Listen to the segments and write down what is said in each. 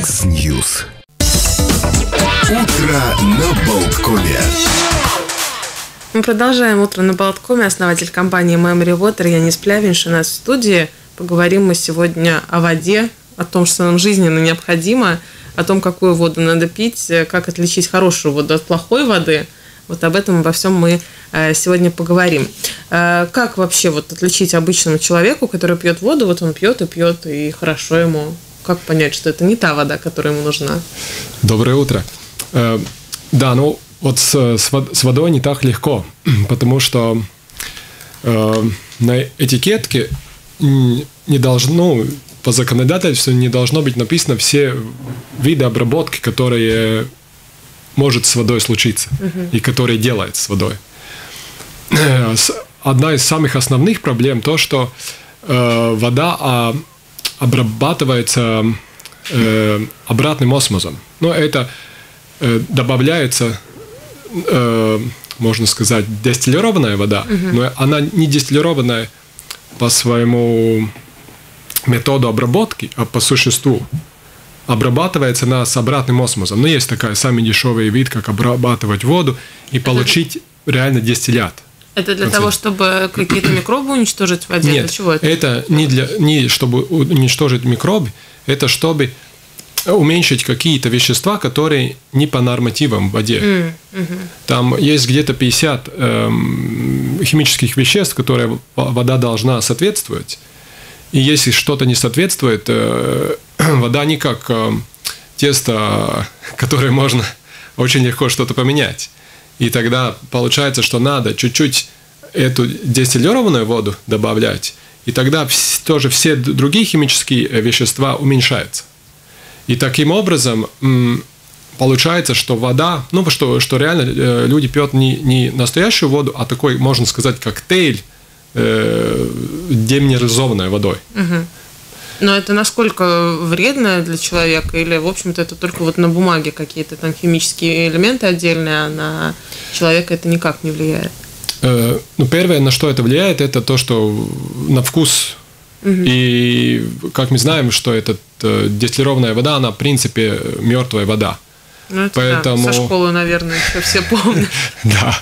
Яндекс.Ньюс. Утро на Болткоме. Мы продолжаем «Утро на Болткоме». Основатель компании Memory Water Янис Плявинш у нас в студии. Поговорим мы сегодня о воде, о том, что нам жизненно необходимо, о том, какую воду надо пить, как отличить хорошую воду от плохой воды. Вот об этом, обо всем мы сегодня поговорим. Как вообще отличить обычному человеку, который пьет воду, он пьет, и хорошо ему? Как понять, что это не та вода, которая ему нужна? Доброе утро. С водой не так легко, потому что на этикетке не должно, по законодательству не должно быть написано все виды обработки, которые может с водой случиться и которые делает с водой. Одна из самых основных проблем то, что вода обрабатывается обратным осмозом. Это добавляется, можно сказать, дистиллированная вода, но она не дистиллированная по своему методу обработки, а по существу. Обрабатывается она с обратным осмозом. Но есть такой самый дешевый вид, как обрабатывать воду и получить реально дистиллят. Это для того, чтобы какие-то микробы уничтожить в воде? Нет, для чего это? Это не чтобы уничтожить микробы, это чтобы уменьшить какие-то вещества, которые не по нормативам в воде. Там есть где-то 50 химических веществ, которые вода должна соответствовать. И если что-то не соответствует, вода не как тесто, которое можно очень легко что-то поменять. И тогда получается, что надо чуть-чуть эту дистиллированную воду добавлять, и тогда тоже все другие химические вещества уменьшаются. И таким образом получается, что вода, что реально люди пьют не настоящую воду, а такой, можно сказать, коктейль деминерализованной водой. Но это насколько вредно для человека? Или, в общем-то, это только на бумаге какие-то там химические элементы отдельные, а на человека это никак не влияет? Первое, на что это влияет, это то, что на вкус. И как мы знаем, что эта дистиллированная вода, она, в принципе, мертвая вода. Поэтому... со школы, наверное, еще все помнят. Да.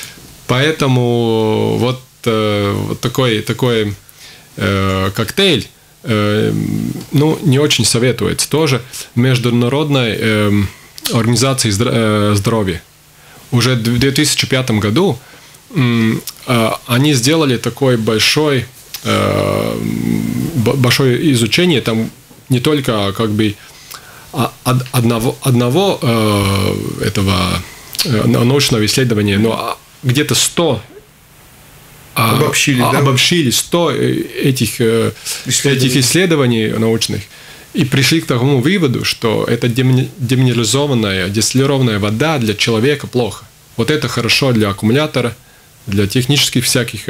Поэтому такой коктейль, не очень советуется. Тоже Международной организации здоровья. Уже в 2005 году они сделали такое большое изучение, там не только одного этого научного исследования, но где-то 100 обобщили 100 этих исследований научных и пришли к такому выводу, что это деминерализованная, дистиллированная вода для человека плохо. Это хорошо для аккумулятора, для технических всяких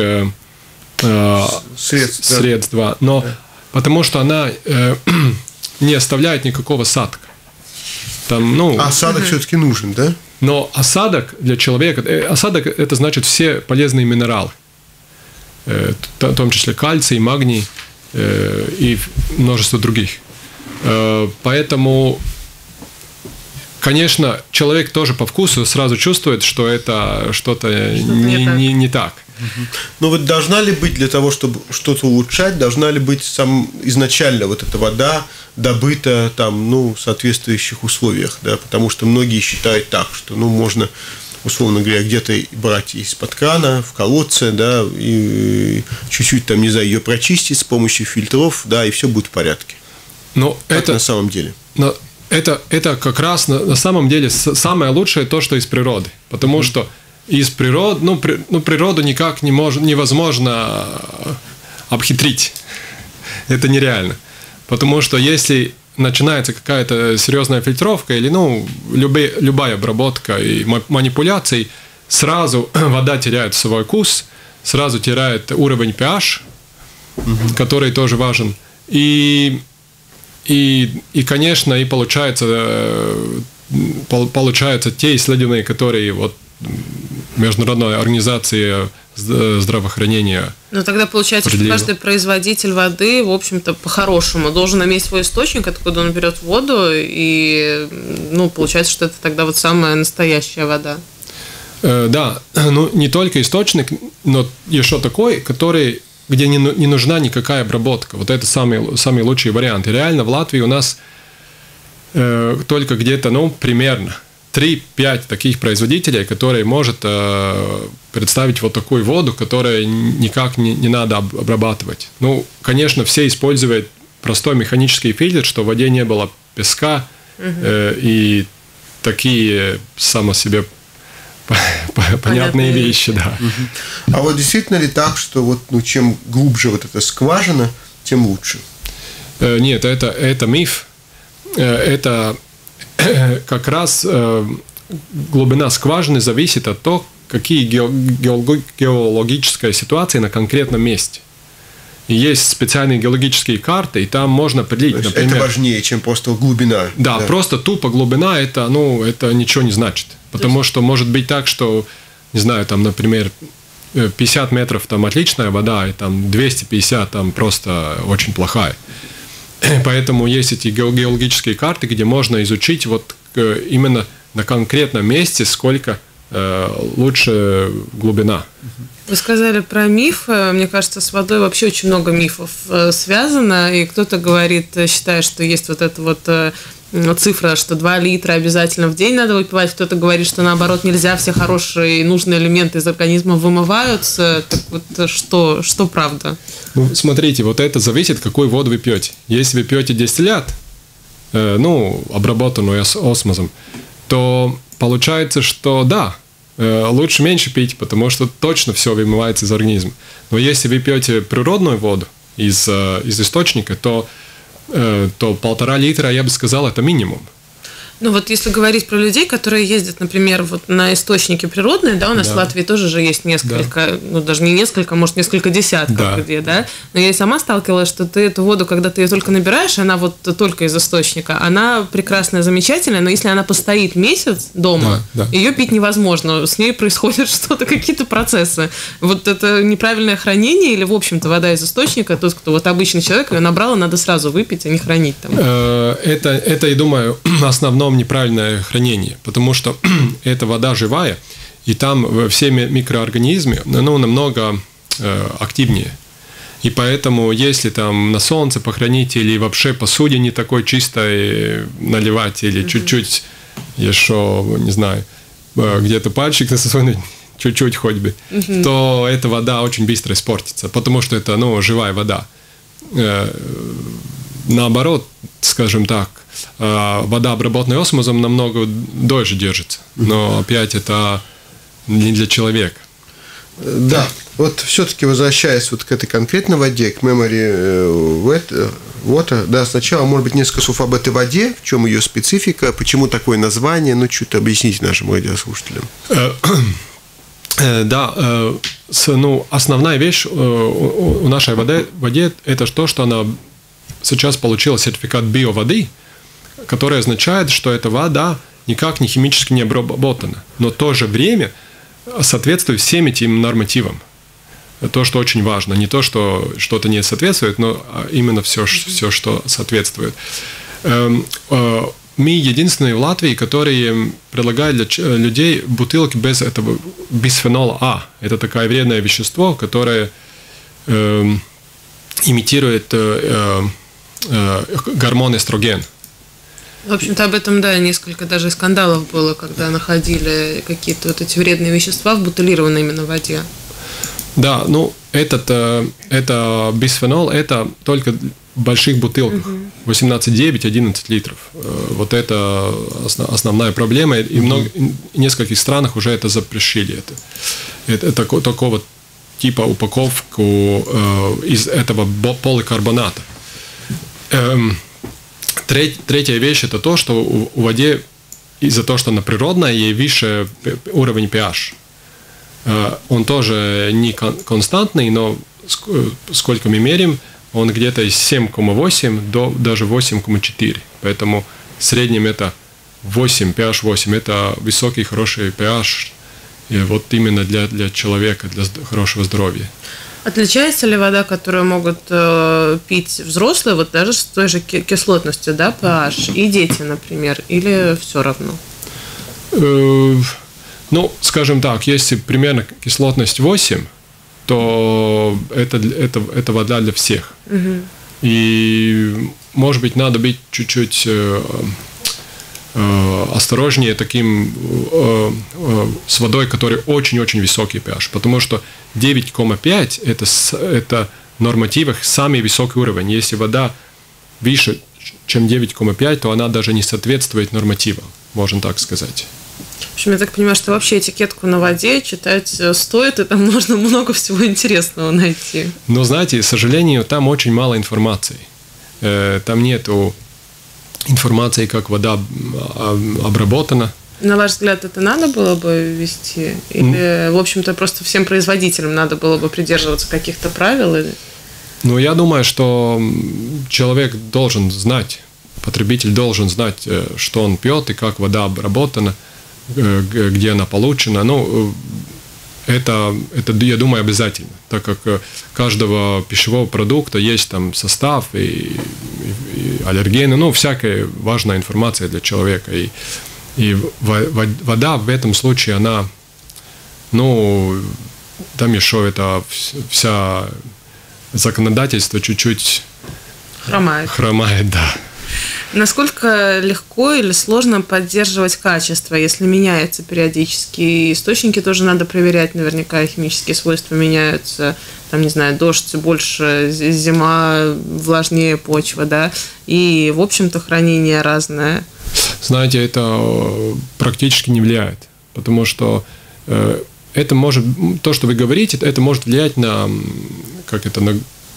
средств, но потому что она не оставляет никакого осадка. Осадок все-таки нужен, да? Но осадок для человека, осадок это значит все полезные минералы, в том числе кальций, магний и множество других. Поэтому, конечно, человек тоже по вкусу сразу чувствует, что это что-то не так. Должна ли быть, для того, чтобы что-то улучшать, должна ли быть изначально эта вода добыта в соответствующих условиях, да? Потому что многие считают так, что можно, условно говоря, где-то брать из-под крана, в колодце, да, и чуть-чуть ее прочистить с помощью фильтров, да, и все будет в порядке. Но это на самом деле. Но это как раз на самом деле самое лучшее то, что из природы, потому что из природы, природу никак невозможно обхитрить. Это нереально. Потому что если начинается какая-то серьезная фильтровка или любая обработка и манипуляции, сразу вода теряет свой вкус, сразу теряет уровень pH, который тоже важен. И конечно, и получаются те исследования, которые Международная организация здравоохранения. Но тогда получается, что каждый производитель воды, в общем-то, по-хорошему должен иметь свой источник, откуда он берет воду, и, получается, что это тогда вот самая настоящая вода. Да, не только источник, но еще такой, где не нужна никакая обработка. Вот это самый лучший вариант. И реально в Латвии у нас только где-то, примерно 3-5 таких производителей, которые может представить вот такую воду, которую никак не надо обрабатывать. Конечно, все используют простой механический фильтр, что в воде не было песка и такие само себе понятные вещи, да. А вот действительно ли так, что чем глубже вот эта скважина, тем лучше? Нет, это миф. Это как раз глубина скважины зависит от того, какие геологические ситуации на конкретном месте. И есть специальные геологические карты, и там можно определить, например... Это важнее, чем просто глубина. Да, просто тупо глубина, это ничего не значит. Потому что может быть так, что, не знаю, там, например, 50 метров там отличная вода, и там 250 там просто очень плохая. Поэтому есть эти геологические карты, где можно изучить вот именно на конкретном месте, сколько лучше глубина. Вы сказали про миф. Мне кажется, с водой вообще очень много мифов связано. И кто-то считает, что есть вот эта цифра, что 2 литра обязательно в день надо выпивать. Кто-то говорит, что наоборот нельзя, все хорошие и нужные элементы из организма вымываются. Так вот, что правда? Смотрите, вот это зависит, какую воду вы пьете. Если вы пьете дистиллят, обработанную осмосом, то получается, что да, лучше меньше пить, потому что точно все вымывается из организма. Но если вы пьете природную воду из источника, то 1,5 литра, я бы сказал, это минимум. Вот если говорить про людей, которые ездят, например, вот на источники природные, да, у нас в Латвии тоже же есть несколько, даже не несколько, может, несколько десятков где, да, но я и сама сталкивалась, что ты эту воду, когда ты ее только набираешь, она вот только из источника, она прекрасная, замечательная, но если она постоит месяц дома, ее пить невозможно, с ней происходят что-то, какие-то процессы. Вот это неправильное хранение или, в общем-то, вода из источника, тот, кто вот обычный человек, ее набрал, надо сразу выпить, а не хранить там. Это, я думаю, основное неправильное хранение, потому что эта вода живая, и там все микроорганизмы намного активнее. И поэтому, если там на солнце похоронить или вообще посуде не такой чистой наливать, или чуть-чуть еще, не знаю, где-то пальчик насунуть, чуть-чуть хоть бы, то эта вода очень быстро испортится, потому что это живая вода. Наоборот, скажем так, вода, обработанная осмосом, намного дольше держится. Но опять это не для человека. Да, вот все-таки возвращаясь вот к этой конкретной воде, к Memory Water, да, сначала, может быть, несколько слов об этой воде, в чем ее специфика, почему такое название, чуть объясните нашим радиослушателям. Да, основная вещь у нашей воде это то, что она сейчас получила сертификат биоводы, который означает, что эта вода никак не химически не обработана, но в то же время соответствует всем этим нормативам. То, что очень важно. Не то, что что-то не соответствует, но именно все, что соответствует. Мы единственные в Латвии, которые предлагают для людей бутылки без этого бисфенола А. Это такое вредное вещество, которое имитирует гормон эстроген. В общем-то, об этом, несколько даже скандалов было, когда находили какие-то вот эти вредные вещества в бутылированной именно воде. Да, это бисфенол, это только в больших бутылках, 18,9, 11 литров. Вот это основная проблема, и в нескольких странах уже это запрещили. Это такого типа упаковку из этого поликарбоната. Третья вещь – это то, что у воды, из-за того, что она природная, ей выше уровень pH. Он тоже не константный, но сколько мы меряем, он где-то из 7,8 до даже 8,4. Поэтому в среднем это 8, pH 8 – это высокий, хороший pH. И вот именно для человека, для хорошего здоровья. Отличается ли вода, которую могут пить взрослые, вот даже с той же кислотностью, да, pH, и дети, например, или все равно? Ну, скажем так, если примерно кислотность 8, то это вода для всех. И, может быть, надо быть чуть-чуть осторожнее с водой, которой очень-очень высокий pH, потому что 9,5 это в нормативах самый высокий уровень. Если вода выше, чем 9,5, то она даже не соответствует нормативам, можно так сказать. В общем, я так понимаю, что вообще этикетку на воде читать стоит, и там можно много всего интересного найти. Но, знаете, к сожалению, там очень мало информации. Там нету информации, как вода обработана. На ваш взгляд, это надо было бы ввести? Или, в общем-то, просто всем производителям надо было бы придерживаться каких-то правил? Ну, я думаю, что человек должен знать, потребитель должен знать, что он пьет и как вода обработана, где она получена. Ну, это, я думаю, обязательно, так как каждого пищевого продукта есть там состав и аллергены, ну, всякая важная информация для человека. И вода в этом случае, она, ну, там еще это вся законодательство чуть-чуть хромает, да. Насколько легко или сложно поддерживать качество, если меняется периодически? И источники тоже надо проверять, наверняка химические свойства меняются. Там, не знаю, дождь больше, зима влажнее почва, да? И, в общем-то, хранение разное. Знаете, это практически не влияет, потому что это может, то, что вы говорите, это может влиять на, на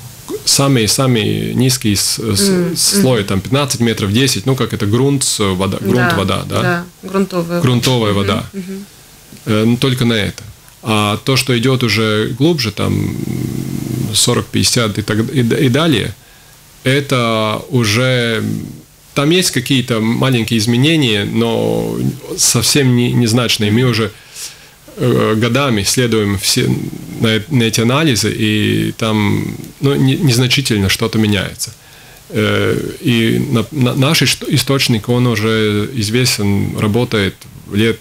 самый низкий слой, там 15 метров, 10, ну, как это вода, вода, да? Да, грунтовая вода. Только на это. А то, что идет уже глубже, там 40-50 и далее, это уже... Там есть какие-то маленькие изменения, но совсем незначные. Мы уже годами следуем на эти анализы, и там незначительно что-то меняется. И наш источник, он уже известен, работает лет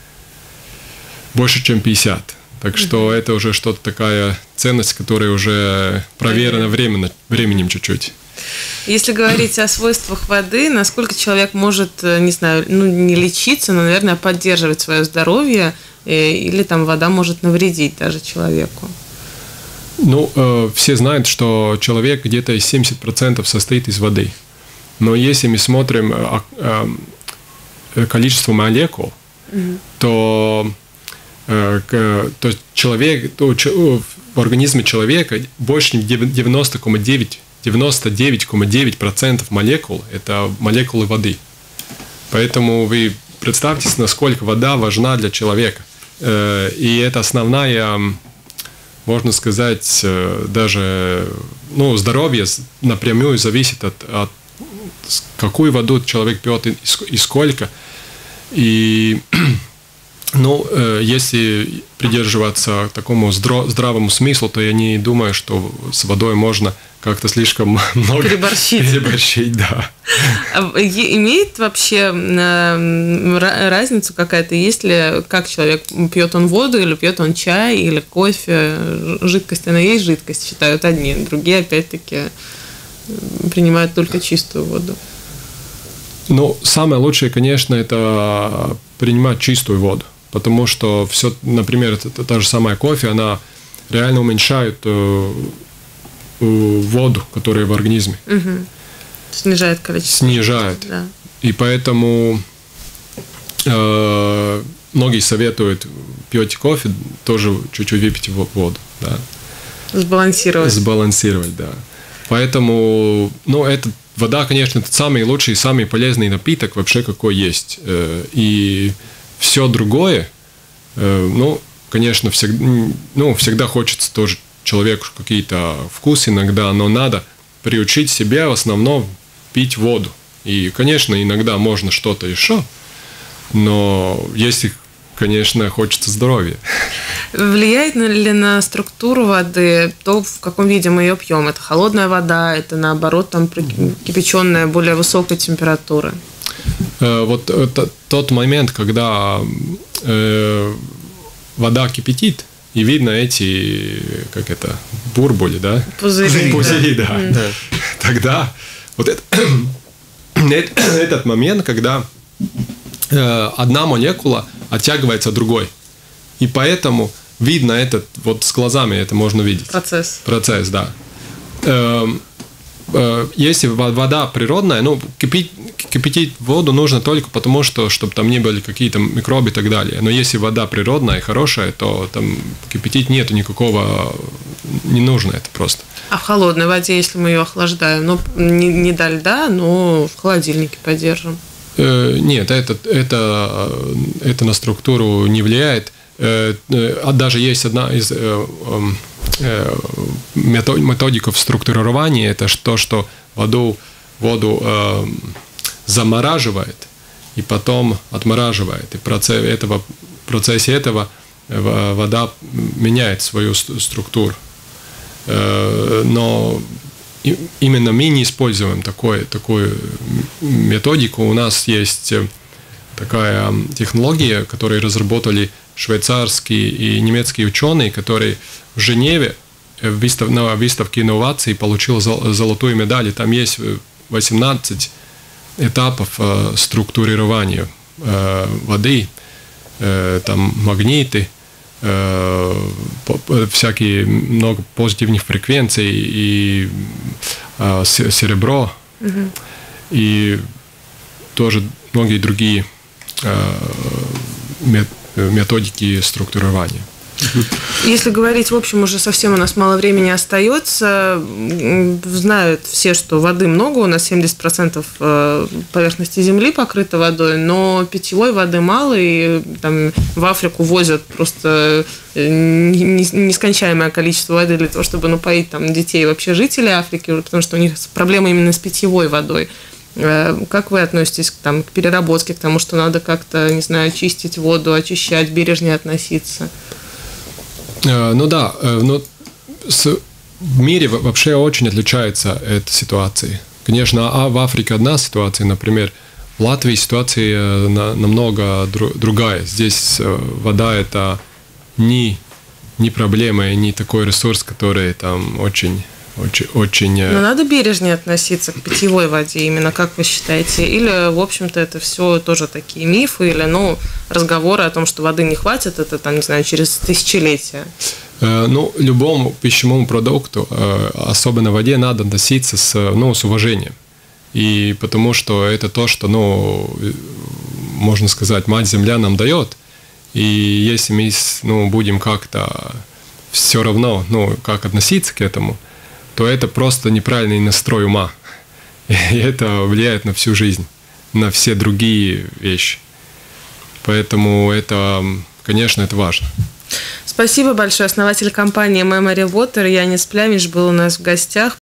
больше, чем 50. Так что это уже что-то такая ценность, которая уже проверена временем чуть-чуть. Если говорить о свойствах воды, насколько человек может, не знаю, не лечиться, но, наверное, поддерживать свое здоровье, или там вода может навредить даже человеку? Ну, все знают, что человек где-то 70% состоит из воды. Но если мы смотрим количество молекул, то человек, в организме человека больше 99,9% молекул – это молекулы воды. Поэтому вы представьте, насколько вода важна для человека. И это основная, можно сказать, даже здоровье напрямую зависит от какую воду человек пьет и сколько. И если придерживаться такому здравому смыслу, то я не думаю, что с водой можно как-то слишком много переборщить, да. Имеет вообще разницу какая-то, если как человек пьет он воду, или пьет он чай, или кофе, жидкость, она есть жидкость, считают одни, другие опять-таки принимают только чистую воду. Ну, самое лучшее, конечно, это принимать чистую воду, потому что все, например, та же самая кофе, она реально уменьшает воду, которая в организме. Угу. Снижает количество. Снижает. Да. И поэтому многие советуют, пьете кофе, тоже чуть-чуть выпить воду. Да. Сбалансировать, да. Поэтому, вода, конечно, это самый лучший, самый полезный напиток вообще, какой есть. И все другое, конечно, всегда хочется тоже человеку какие-то вкусы иногда, но надо приучить себя в основном пить воду. И, конечно, иногда можно что-то еще, но если конечно, хочется здоровья. Влияет ли на структуру воды то, в каком виде мы ее пьем? Это холодная вода, это наоборот там кипяченая более высокой температуры? Вот тот момент, когда вода кипятит, и видно эти, как это, бурбули, да? Пузыри, да. Тогда вот этот момент, когда одна молекула оттягивается другой. И поэтому видно этот, вот с глазами это можно видеть. Процесс, да. Если вода природная, ну, кипятить воду нужно только потому, что, чтобы там не были какие-то микробы и так далее. Но если вода природная и хорошая, то там кипятить нету никакого, не нужно это просто. А в холодной воде, если мы ее охлаждаем, ну, не до льда, но в холодильнике подержим? Нет, это на структуру не влияет. Даже есть одна из методиков структурирования, это то, что воду замораживает и потом отмораживает. И в процессе этого вода меняет свою структуру. Но именно мы не используем такую методику. У нас есть такая технология, которую разработали швейцарские и немецкие ученые, которые в Женеве на выставке инноваций получил золотую медаль. И там есть 18 этапов структурирования воды, там магниты, всякие много позитивных фреквенций и серебро, и тоже многие другие методики структурирования. Если говорить, в общем, уже совсем у нас мало времени остается, знают все, что воды много, у нас 70% поверхности Земли покрыта водой, но питьевой воды мало, и там в Африку возят просто нескончаемое количество воды для того, чтобы напоить там детей и вообще жителей Африки, потому что у них проблемы именно с питьевой водой. Как вы относитесь к переработке, к тому, что надо как-то, не знаю, чистить воду, очищать, бережнее относиться? Ну да, но в мире вообще очень отличается эта ситуация. Конечно, в Африке одна ситуация, например, в Латвии ситуация намного другая. Здесь вода – это не проблема, не такой ресурс, который там очень... Но надо бережнее относиться к питьевой воде, именно как вы считаете? Или, в общем-то, это все тоже такие мифы, или, разговоры о том, что воды не хватит, это, там, не знаю, через тысячелетия? Любому пищевому продукту, особенно в воде, надо относиться с уважением. И потому что это то, что, можно сказать, Мать-Земля нам дает. И если мы будем как-то все равно, как относиться к этому, то это просто неправильный настрой ума. И это влияет на всю жизнь, на все другие вещи. Поэтому это, конечно, это важно. Спасибо большое. Основатель компании Memory Water Янис Плямич был у нас в гостях.